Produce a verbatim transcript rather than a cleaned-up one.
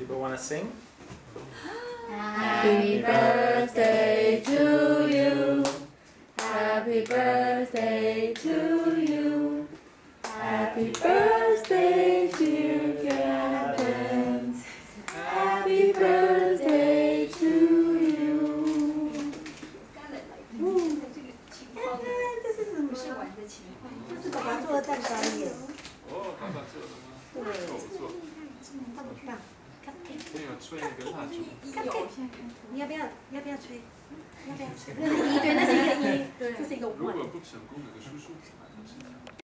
People want to sing? Happy birthday to you. Happy birthday to you. Happy birthday, dear Gavin. Happy birthday to you. 这是什么？不是玩的情况，这是爸爸做的蛋糕耶。 哦，爸爸做的吗？ 对， 不错。 棒不棒？ 先有吹那个蜡烛。 有，你要不要？要不要吹？要不要吹？那是一，对，那是一个一，这是一个 one。 如果不成功，有个叔叔。